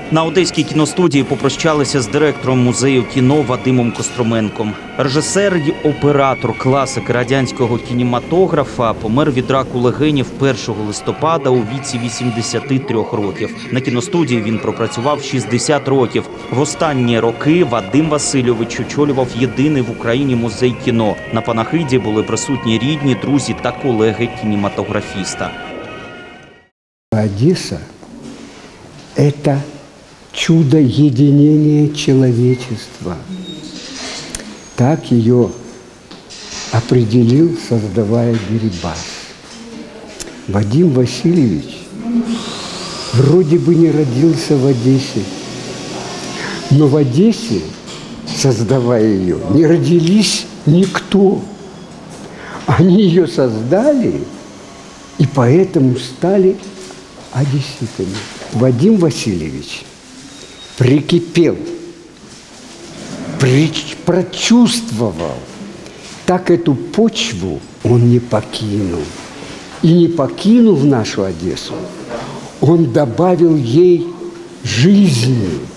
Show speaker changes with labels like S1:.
S1: На Одеській кіностудії попрощалися з директором музею кіно Вадимом Костроменком. Режисер й оператор, класик радянського кінематографа помер від раку легенів 1 листопада у віці 83 років. На кіностудії він пропрацював 60 років. В останні роки Вадим Васильович очолював єдиний в Україні музей кіно. На панахиді були присутні рідні, друзі та колеги кінематографіста.
S2: Одесса – это чудо единения человечества. Так ее определил, создавая Дерибас. Вадим Васильевич вроде бы не родился в Одессе, но в Одессе, создавая ее, не родились никто. Они ее создали и поэтому стали одесситами. Вадим Васильевич прикипел, прочувствовал, так эту почву он не покинул. И не покинув нашу Одессу, он добавил ей жизни.